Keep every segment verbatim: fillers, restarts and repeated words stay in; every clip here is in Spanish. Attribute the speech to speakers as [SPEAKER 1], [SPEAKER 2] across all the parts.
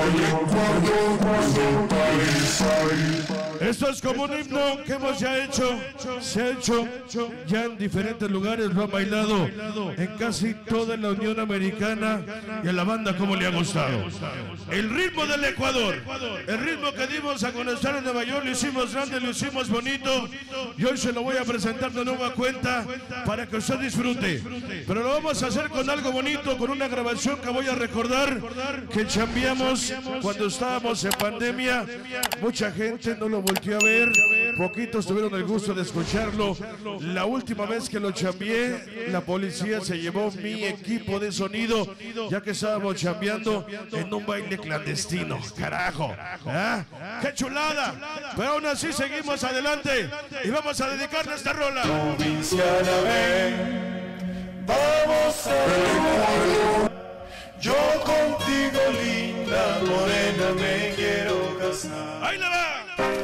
[SPEAKER 1] Esto es como un himno que hemos ya hecho, se ha hecho ya en diferentes lugares, lo han bailado en casi toda la Unión Americana y a la banda como le ha gustado. El ritmo del Ecuador, el ritmo que dimos a conocer en Nueva York, lo hicimos grande, lo hicimos bonito y hoy se lo voy a presentar de nueva cuenta para que usted disfrute. Pero lo vamos a hacer con algo bonito, con una grabación que voy a recordar que chambeamos cuando estábamos en pandemia. Mucha gente no lo volteó a ver, poquitos tuvieron el gusto de escucharlo. La última vez que lo chambeé, la policía se llevó mi equipo de sonido, ya que estábamos chambeando en un baile clandestino. Carajo, ¿ah? ¡Qué chulada! Pero aún así seguimos adelante y vamos a dedicarle esta rola.
[SPEAKER 2] Provinciana, ven, vamos a bailar. Yo contigo, linda morena, me quiero casar.
[SPEAKER 1] ¡Ahí la va!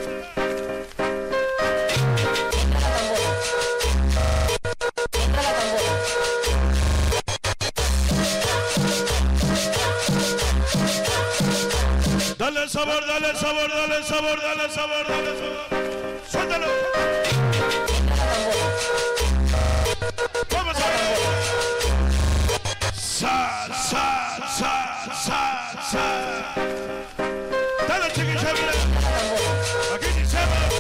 [SPEAKER 1] Dale sabor, dale sabor, dale sabor, dale sabor, dale sabor. Suéltalo. Vamos a ver. Sa, sa, sa, sa, sa. Dale, chiquilla. Aquí dice.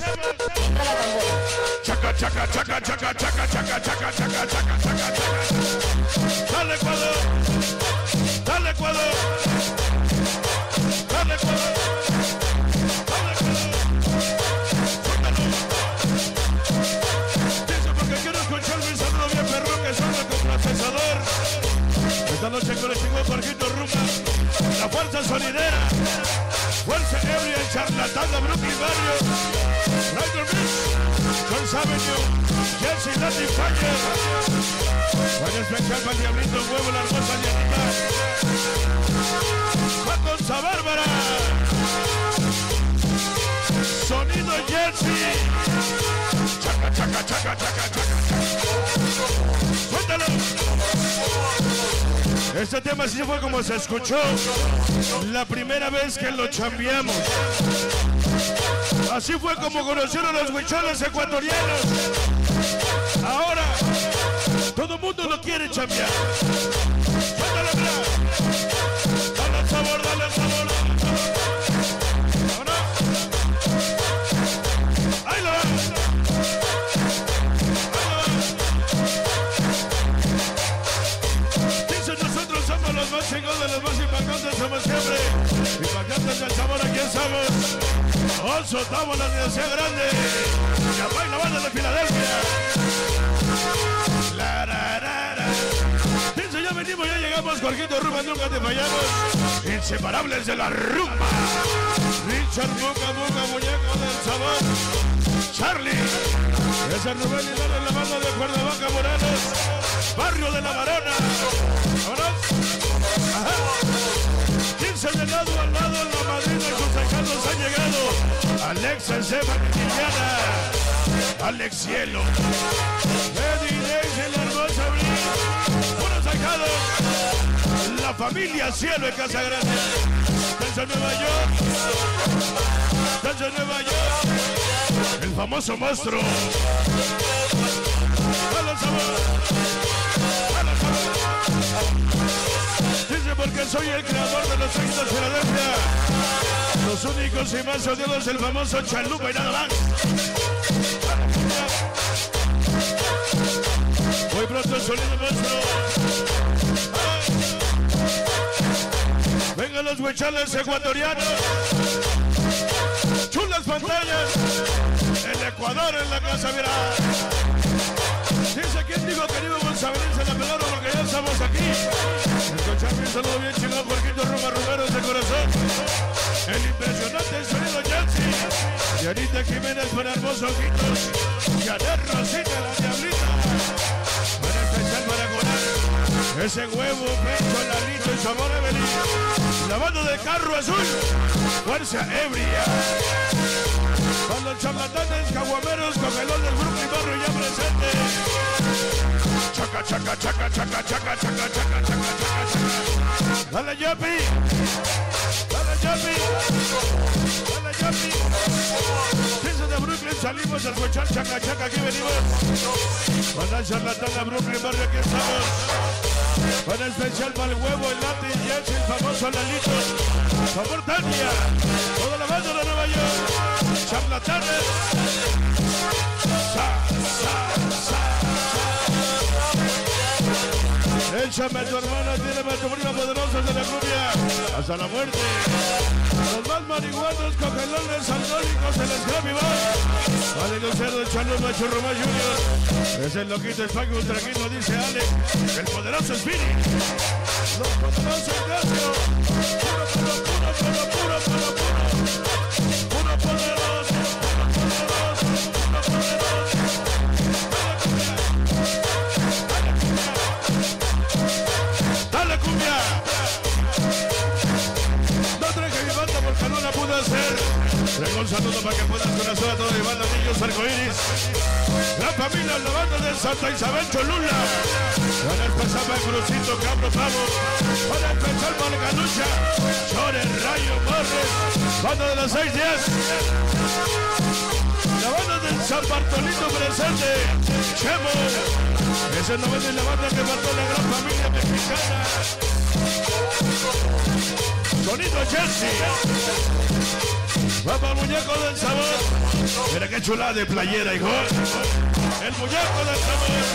[SPEAKER 1] Chaca, chaca, chaca, chaca, chaca, chaca, chaca, chaca, chaca, chaca, chaca. Dale, Ecuador. Dale, Ecuador. Dale, Ecuador. Dale, Ecuador. Dice porque quiero escuchar mi saludo bien perro que suena con procesador. Esta noche con el chico Jorgito Rumba, la fuerza sonidera, fuerza ebria, el charlatán de Brooklyn Barrio, Ryder Beach, Jones Avenue, Jesse Latin Fire, Juan especial para el Diablito, Huevo, la hermosa Dianita, Conza Bárbara, sonido Jesse, chaca, chaca, chaca, chaca, chaca, suéltalo. Este tema sí fue como se escuchó la primera vez que lo chambeamos. Así fue como conocieron los huicholes ecuatorianos. Ahora todo el mundo lo quiere chambear. Suéltalo, bra. Dale sabor, dale sabor. ¿Ahora? Ahí lo va. Los más chingones, los más impactantes somos siempre. Impactantes del sabor, aquí estamos. Hoy soltamos la Universidad Grande. Yapay, la banda de Filadelfia. La, la, la, la. Dice, ya venimos, ya llegamos. Jorgito Rumba, nunca te fallamos. Inseparables de la rumba. Richard Buca, Buca, muñeco del sabor. Charlie. Ese Rubén Linares, la banda de Cuernavaca, Morales. Barrio de la Varona. ¿Vámonos? Ajá. quince de lado al lado, en la madrina y sus ahijados han llegado. Alexa, Esteban y Liliana. Alex Cielo. Eddie Days, el hermoso Abril. Unos ahijados. La familia Cielo en Casa Grande. Desde Nueva York. Desde Nueva York. El famoso monstruo. Dale sabor. Dale sabor. Dice porque soy el creador de los éxitos de Filadelfia. Los únicos y más odiados del famoso Chalupa y nada más. Muy pronto el sonido nuestro. Vengan los huicholes ecuatorianos. Chulas pantallas. El Ecuador en la casa, mira. Dice quién dijo que no íbamos a venirse a la pelota porque ya estamos aquí. Escuchar mi saludo bien chingado, Jorgito Rumba, Rumeros de corazón. El impresionante sonido Yancy. Dianita Jiménez para hermosos ojitos. Janet Rosita, la diablita. Para empezar para colar. Ese huevo, pecho, Lalito y sabor Evelyn. La banda de Carro Azul. Fuerza ebria. Cuando el charlatanes, caguameros, cogelón del Brooklyn Barrio ya presente. Chaca, chaca, chaca, chaca, chaca, chaca, chaca, chaca, chaca, chaca. Dale, Yapi. Dale, Yapi. Yapi. Dale, Yapi. Desde de Brooklyn salimos a escuchar chaca, chaca, aquí venimos. Con la charlatana Brooklyn, barrio, aquí estamos. Con el especial para el huevo, el Latin Jets, el famoso Lalito. Favor Tania. Toda la banda de Nueva York. Charlatanes. Sa, sa, sa. Échame a tu hermana, tírame a tu prima poderosa de la cumbia. Hasta la muerte. Los más marihuanos, cogelones, alcohólicos, el Scrappy Boy. Vale, Lucero, el Chalo, Macho Román junior Es el loquito, el Paco Ultraquino, dice Ale. El poderoso Spirit. Los poderosos Ignacio. Puro, puro, puro, puro, puro, puro, puro. Puro poderoso. Puro poderoso. Dale cumbia. No traje mi banda porque no la pude hacer. Traigo un saludo para que puedas conocer a toda mi banda, niños arcoíris. La familia, la banda de Santa Isabel Cholula. Para empezar el Crucito, Cabro Pavo. Para empezar Malgalucha. Chore, Rayo, Morres. Banda de las seis diez. La banda del San Bartolito presente. Chemo. Ese no es la banda que mató a la gran familia mexicana. Sonido Jersey. Vamos, muñeco del sabor. Mira qué chulada de playera, hijo. El muñeco del sabor.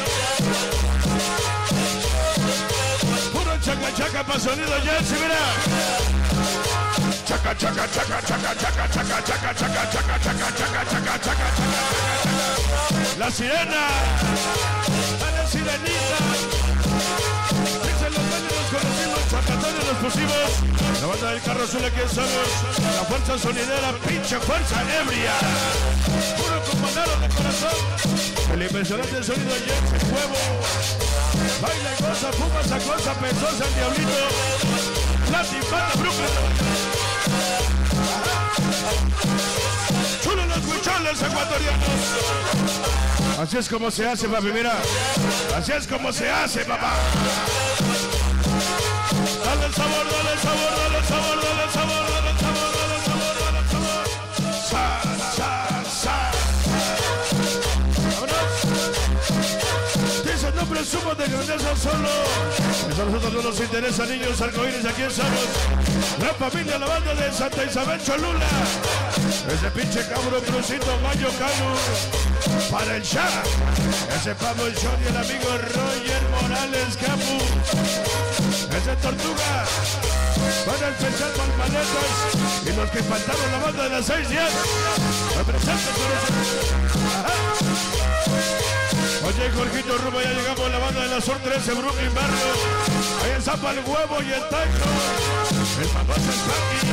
[SPEAKER 1] Puro chaca chaca para sonido Jersey, mira. Chaca chaca chaca chaca chaca chaca chaca chaca chaca chaca chaca chaca chaca. La sirena. Dale sirenita. Dicen los dueños, los conocimos, chacatones los pusimos. La banda del carro azul, aquí estamos. La fuerza sonidera, pinche fuerza ebria. Puro comandado de corazón. El impresionante sonido de Jets, el huevo. Baila y goza, fuma esa cosa pesosa, el diablito. Latin Banda Brooklyn. Chulo los huicholes ecuatorianos. Así es como se hace, papi, mira. Así es como se hace, papá. Dale el sabor, dale el sabor, dale el sabor, dale el sabor, dale el sabor, dale el sabor, dale el sabor. Sa, sa, sa. Vámonos. Dice, no presumo de grandeza solo. Eso a nosotros no nos interesa, niños arcoíris, aquí estamos. La familia, la banda de Santa Isabel Cholula. Ese pinche cabro Crucito, Mayo Cano. Para el Shah. Ese Pablo el Shot y el amigo Roger Morales Capu. Ese Tortuga. Para el especial Palmaletas. Y los que faltaron, la banda de las seis diez. Representa por eso. Ajá. Oye, Jorgito Ruma, ya llegamos a la banda de la Sur trece, Brooklyn Barrio. Ahí en Zapa el Huevo y el Taiko. El famoso Spanky.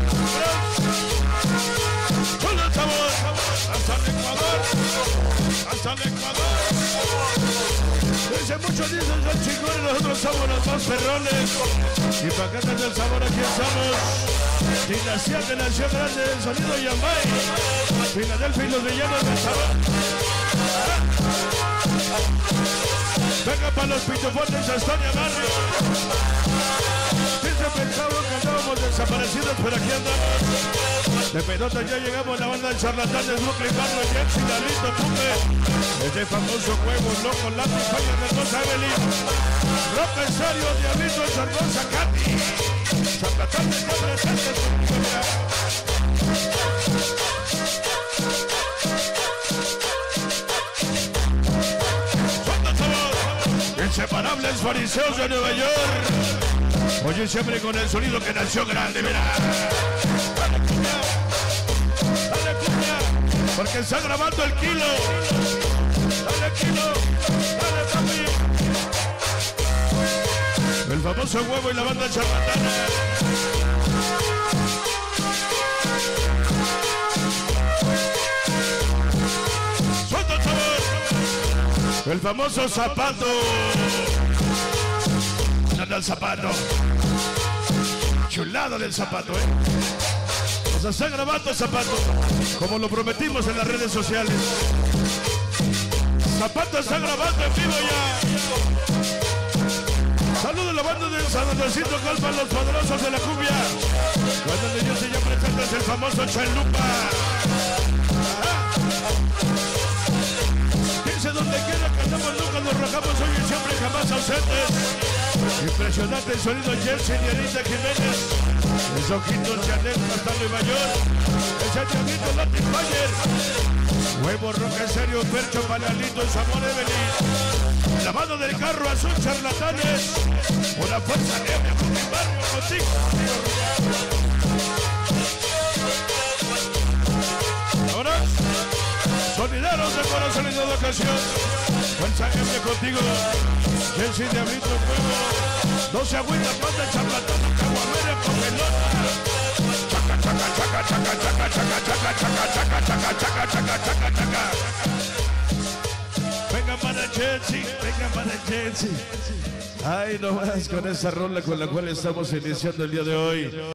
[SPEAKER 1] Chulo el sabor. Hasta el Ecuador. Hasta el Ecuador. Dice, muchos dicen son chingones, nosotros somos los más perrones. Y para acá está el sabor, aquí estamos. Dinastía de Nación Grande del sonido Yambay. Filadelfia y los villanos del sabor. Venga para los pitofones a Estonia Barrio. Siempre pensamos que andábamos desaparecidos, pero aquí andamos. De pelota ya llegamos a la banda de charlatanes Brooklyn Barrio, Jets y Dalito Pupe. Ese famoso huevo loco, Latin Fire, hermosa Evelyn. Roca en serio, Diablito, esa hermosa Katy. Charlatanes que presentes. Inseparables fariseos de Nueva York. Oye, siempre con el sonido que nació grande, mira. Dale cumbia, dale cumbia, porque está grabando el kilo. Dale kilo, dale papi. El famoso huevo y la banda charlatana. Suelta el sabor. El famoso zapato. Anda el zapato. Chulado del zapato, eh. Nos está grabando el zapato. Como lo prometimos en las redes sociales. Zapato está grabando en vivo ya. Saludos a la banda de San Andresito Calpa, los poderosos de la cumbia. Cuando el niño se llama presente es el famoso Chalupa. Dice donde quiera que andamos nunca nos rajamos hoy y siempre jamás ausentes. Impresionante el sonido Jersey y Anita Jiménez. El Soquito Chanel, Bastardo y Mayor. El Santiaguito Latin Fire. Huevo Roca en serio, Percho Palalito, Samor Evelyn. La mano del carro azul, charlatanes. Una fuerza ebria con mi barrio contigo. Ahora, sonideros de corazón y de ocasión. Fuerza ebria contigo. Chelsea Diablito Fuego. doce agüitas, manda charlatán, caguamera con pelota. Chaca, chaca, chaca, chaca, chaca, chaca, chaca, chaca, chaca, chaca, chaca, chaca, chaca. Venga para Chelsea, venga para Chelsea. Ay, no más con esa rola con la cual estamos iniciando el día de hoy.